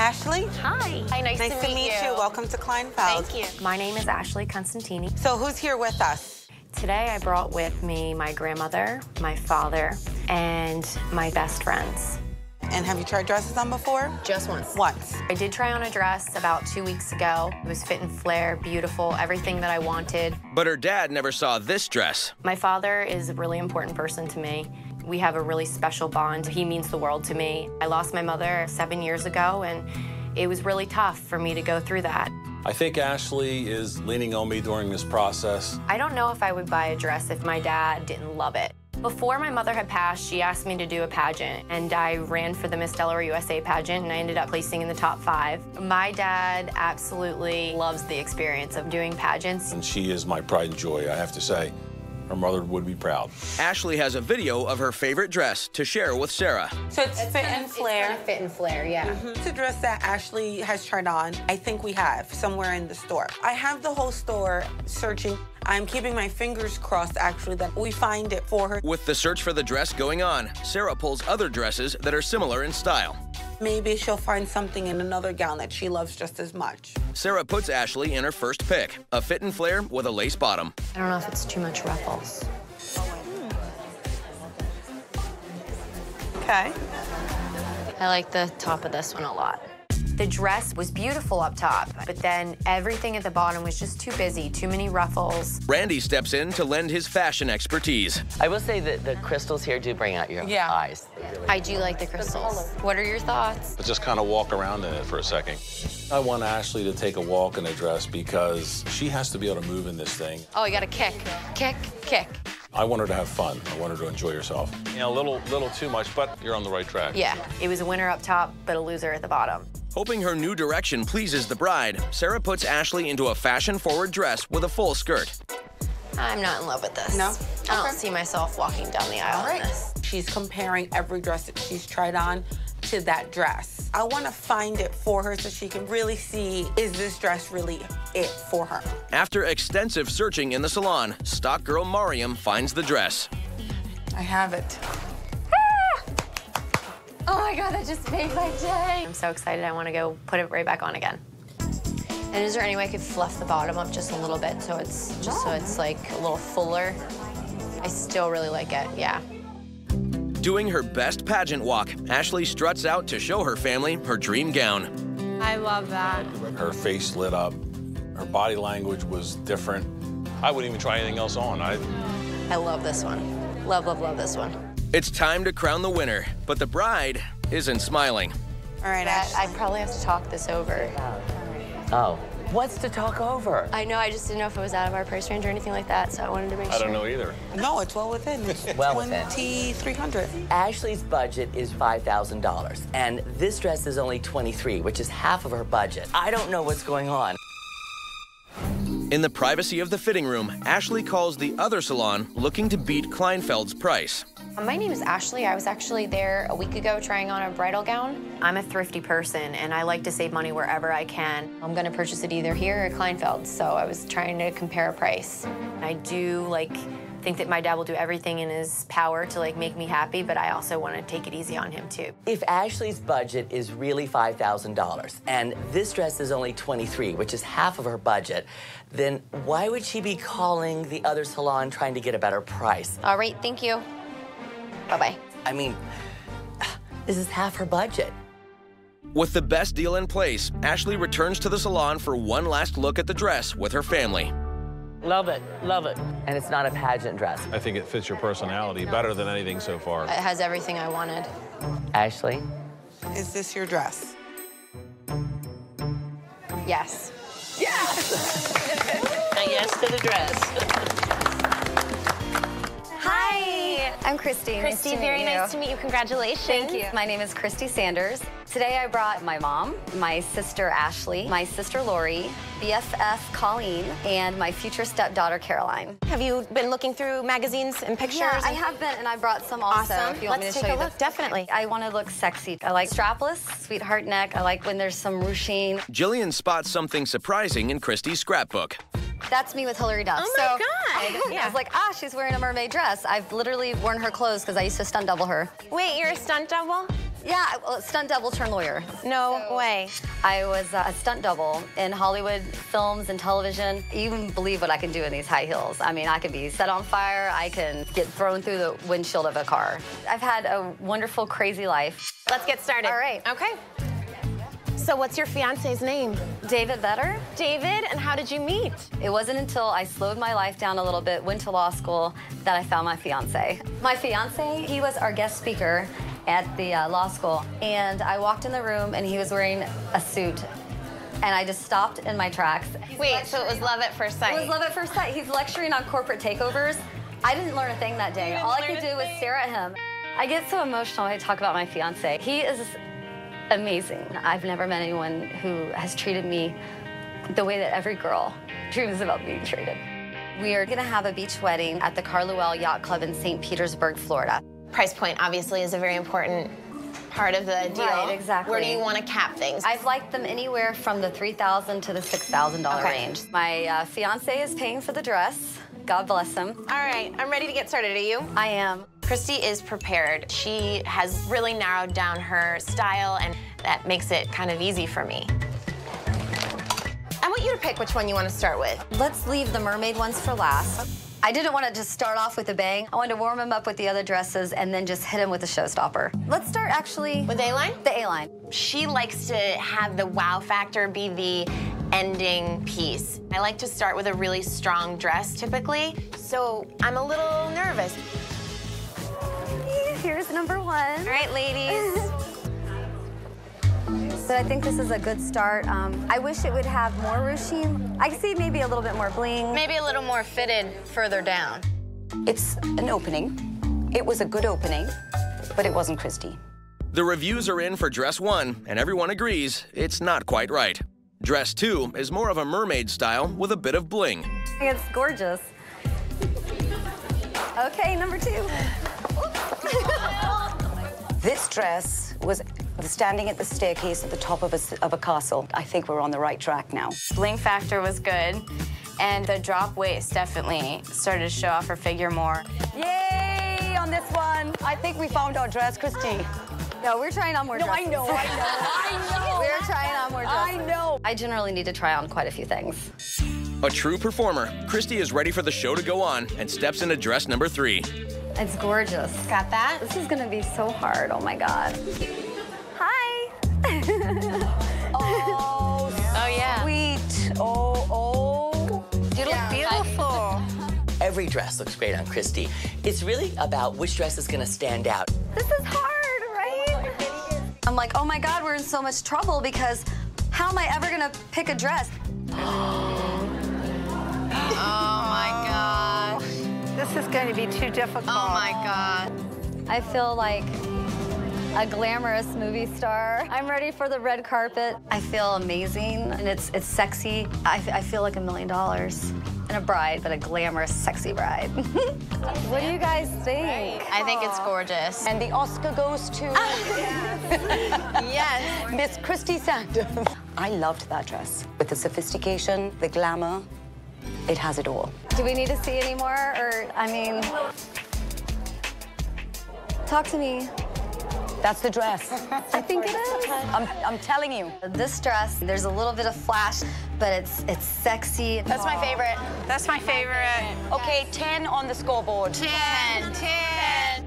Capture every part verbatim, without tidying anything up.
Ashley? Hi. Hi, nice, nice to, to meet, meet you. you. Welcome to Kleinfeld. Thank you. My name is Ashley Constantini. So who's here with us? Today I brought with me my grandmother, my father, and my best friends. And have you tried dresses on before? Just once. Once. I did try on a dress about two weeks ago. It was fit and flare, beautiful, everything that I wanted. But her dad never saw this dress. My father is a really important person to me. We have a really special bond. He means the world to me. I lost my mother seven years ago, and it was really tough for me to go through that. I think Ashley is leaning on me during this process. I don't know if I would buy a dress if my dad didn't love it. Before my mother had passed, she asked me to do a pageant, and I ran for the Miss Delaware U S A pageant, and I ended up placing in the top five. My dad absolutely loves the experience of doing pageants. And she is my pride and joy, I have to say. Her mother would be proud. Ashley has a video of her favorite dress to share with Sarah. So it's, it's fit and of, flare. It's kind of fit and flare, yeah. Mm-hmm. It's a dress that Ashley has tried on. I think we have somewhere in the store. I have the whole store searching. I'm keeping my fingers crossed, actually, that we find it for her. With the search for the dress going on, Sarah pulls other dresses that are similar in style. Maybe she'll find something in another gown that she loves just as much. Sarah puts Ashley in her first pick, a fit and flare with a lace bottom. I don't know if it's too much ruffles. Okay. I like the top of this one a lot. The dress was beautiful up top, but then everything at the bottom was just too busy, too many ruffles. Randy steps in to lend his fashion expertise. I will say that the crystals here do bring out your yeah. eyes. I do like the crystals. What are your thoughts? But just kind of walk around in it for a second. I want Ashley to take a walk in a dress because she has to be able to move in this thing. Oh, you got to kick, kick, kick. I want her to have fun. I want her to enjoy herself. You know, a little, little too much, but you're on the right track. Yeah, it was a winner up top, but a loser at the bottom. Hoping her new direction pleases the bride, Sarah puts Ashley into a fashion-forward dress with a full skirt. I'm not in love with this. No? I don't Okay. see myself walking down the aisle All right. in this. She's comparing every dress that she's tried on to that dress. I want to find it for her so she can really see, is this dress really it for her? After extensive searching in the salon, stock girl Mariam finds the dress. I have it. Oh my God, that just made my day. I'm so excited, I want to go put it right back on again. And is there any way I could fluff the bottom up just a little bit so it's just so it's like a little fuller? I still really like it, yeah. Doing her best pageant walk, Ashley struts out to show her family her dream gown. I love that. Her face lit up. Her body language was different. I wouldn't even try anything else on. I, I love this one. Love, love, love this one. It's time to crown the winner, but the bride isn't smiling. All right, That, Ashley. I probably have to talk this over. Oh, what's to talk over? I know, I just didn't know if it was out of our price range or anything like that, so I wanted to make sure. I don't know either. No, it's well within. It's Well within. twenty-three hundred. Ashley's budget is five thousand dollars, and this dress is only twenty-three thousand dollars, which is half of her budget. I don't know what's going on. In the privacy of the fitting room, Ashley calls the other salon looking to beat Kleinfeld's price. My name is Ashley. I was actually there a week ago trying on a bridal gown. I'm a thrifty person, and I like to save money wherever I can. I'm gonna purchase it either here or at Kleinfeld, so I was trying to compare a price. I do, like, think that my dad will do everything in his power to, like, make me happy, but I also want to take it easy on him, too. If Ashley's budget is really five thousand dollars, and this dress is only twenty-three thousand dollars, which is half of her budget, then why would she be calling the other salon trying to get a better price? All right, thank you. Bye-bye. I mean, this is half her budget. With the best deal in place, Ashley returns to the salon for one last look at the dress with her family. Love it, love it. And it's not a pageant dress. I think it fits your personality better than anything so far. It has everything I wanted. Ashley? Is this your dress? Yes. Yes! A yes to the dress. Hi, I'm Christie. Nice Christie, to meet very you. nice to meet you. Congratulations. Thank you. My name is Christie Sanders. Today I brought my mom, my sister Ashley, my sister Lori, B F F Colleen, and my future stepdaughter Caroline. Have you been looking through magazines and pictures? Yeah, I and- have been, and I brought some also. Awesome. If you want Let's me to take show a you look. the- Definitely. I want to look sexy. I like strapless, sweetheart neck. I like when there's some ruching. Jillian spots something surprising in Christie's scrapbook. That's me with Hillary Duff. Oh my so God. I Yeah. was like, ah, she's wearing a mermaid dress. I've literally worn her clothes because I used to stunt double her. Wait, you're a stunt double? Yeah, well, stunt double turned lawyer. No So, way. I was uh, a stunt double in Hollywood films and television. You wouldn't believe what I can do in these high heels. I mean, I could be set on fire. I can get thrown through the windshield of a car. I've had a wonderful, crazy life. Let's get started. All right. Okay. So what's your fiance's name? David Vetter. David, and how did you meet? It wasn't until I slowed my life down a little bit, went to law school, that I found my fiance. My fiance, he was our guest speaker at the uh, law school, and I walked in the room and he was wearing a suit, and I just stopped in my tracks. Wait, so it was love at first sight? It was love at first sight. He's lecturing on corporate takeovers. I didn't learn a thing that day. All I could do was stare at him. I get so emotional when I talk about my fiance. He is amazing. I've never met anyone who has treated me the way that every girl dreams about being treated. We are gonna have a beach wedding at the Carluel Yacht Club in Saint Petersburg, Florida. Price point obviously is a very important part of the deal. Right, exactly. Where do you want to cap things? I've liked them anywhere from the three thousand dollars to the six thousand dollars Okay. range. My uh, fiance is paying for the dress. God bless him. All right, I'm ready to get started. Are you? I am. Christy is prepared. She has really narrowed down her style, and that makes it kind of easy for me. I want you to pick which one you want to start with. Let's leave the mermaid ones for last. I didn't want to just start off with a bang. I wanted to warm him up with the other dresses and then just hit him with a showstopper. Let's start actually With A-line? the A-line. She likes to have the wow factor be the ending piece. I like to start with a really strong dress typically, so I'm a little nervous. Here's number one. All right, ladies. But I think this is a good start. Um, I wish it would have more ruching. I see maybe a little bit more bling. Maybe a little more fitted further down. It's an opening. It was a good opening, but it wasn't Christie. The reviews are in for dress one, and everyone agrees it's not quite right. Dress two is more of a mermaid style with a bit of bling. It's gorgeous. Okay, number two. This dress was standing at the staircase at the top of a, of a castle. I think we're on the right track now. Bling factor was good, and the drop waist definitely started to show off her figure more. Yay on this one. I think we found our dress, Christie. No, we're trying on more No, dresses. I know, I know, I know. We're trying on more dresses. I know. I generally need to try on quite a few things. A true performer, Christie is ready for the show to go on and steps into dress number three. It's gorgeous. Got that? This is gonna be so hard, oh my God. Hi. Oh, Oh, yeah. sweet. Oh, oh. You look beautiful. Every dress looks great on Christie. It's really about which dress is gonna stand out. This is hard, right? I'm like, oh my God, we're in so much trouble because how am I ever gonna pick a dress? Oh, my gosh. This is going to be too difficult. Oh, my God. I feel like a glamorous movie star. I'm ready for the red carpet. I feel amazing, and it's it's sexy. I, I feel like a million dollars. And a bride, but a glamorous, sexy bride. What do you guys think? I think it's gorgeous. And the Oscar goes to Yes. Miss Christie Sanders. I loved that dress. With the sophistication, the glamour, it has it all. Do we need to see any more, or, I mean... Talk to me. That's the dress. I think it is. I'm, I'm telling you. This dress, there's a little bit of flash, but it's it's sexy. That's my favorite. That's my favorite. Okay, ten on the scoreboard. ten, ten.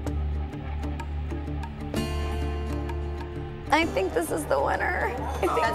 I think this is the winner. I think so.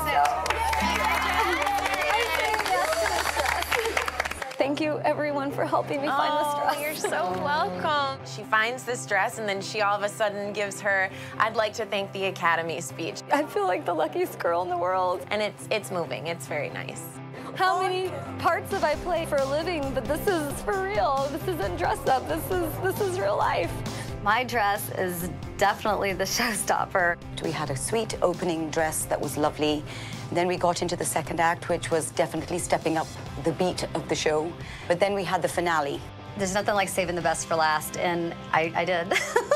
Thank you, everyone, for helping me find this dress. Oh, you're so welcome. She finds this dress, and then she all of a sudden gives her, I'd like to thank the Academy speech. I feel like the luckiest girl in the world. And it's it's moving. It's very nice. How many parts have I played for a living? But this is for real. This isn't dress up. This is this is real life. My dress is definitely the showstopper. We had a sweet opening dress that was lovely. Then we got into the second act, which was definitely stepping up the beat of the show. But then we had the finale. There's nothing like saving the best for last, and I, I did.